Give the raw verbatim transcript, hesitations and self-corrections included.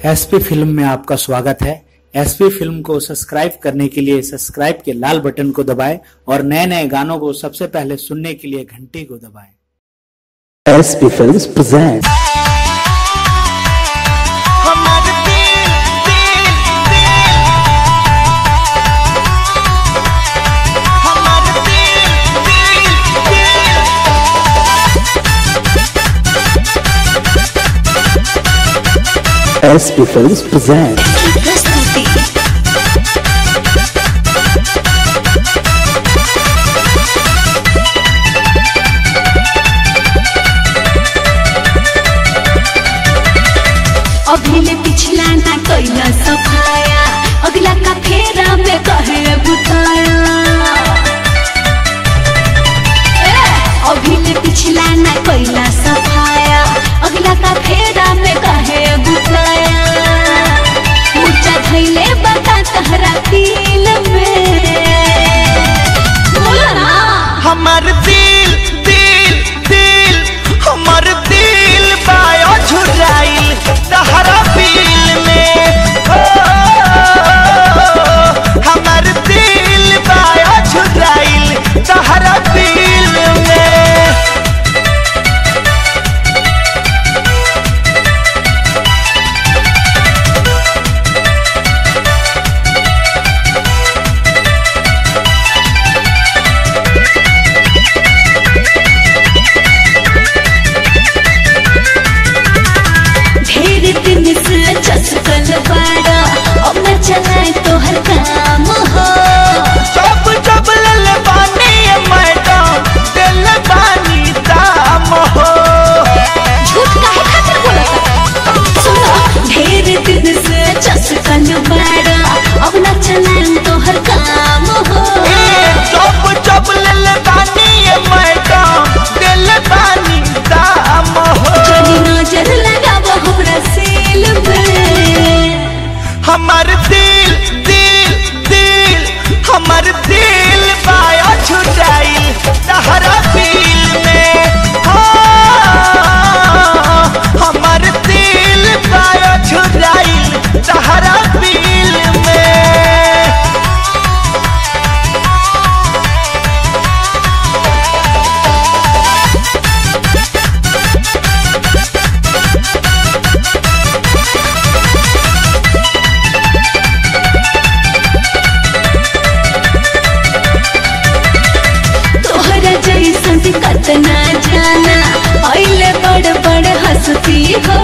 SP film में आपका स्वागत है। एसपी फिल्म को सब्सक्राइब करने के लिए सब्सक्राइब के लाल बटन को दबाएं और नए नए गानों को सबसे पहले सुनने के लिए घंटी को दबाएं। SP films present SP films present अभिले पिछला ना कैला सफाया, अगला का फेरा में कहे बुताया। अभिले पिछला ना कैला सफाया, अगला का फेरा में कहे बुताया। मुझा धैले बता तहरा दिल में, बोला ना हमार दिल दिल दिल हमार दिल बायो झुराइल तहरा दिल में। ओ, हमार दिल बायो झुराइल तहरा दिल में। चस्कल बाड़ा अब न चलाए तो हर काम हो। जब जब लल बानी मैडम दिल बानी दाम हो। झूठ काहे खातिर बोलता? सुनो ढेर दिन से चस्कल बाड़ा अब न चलाए तो हर काम हो। जब जब लल बानी मैडम दिल बानी दाम हो। जनी नजर लगाव हमरा सील में, हमार दिल दिल दिल हमार दिल बाया छुटाइल तहरा दिल में। हाँ, हमार दिल बाया छुटाइल तहरा दिल में। कतना जाना पहले बड़ बड़ हंसती हो।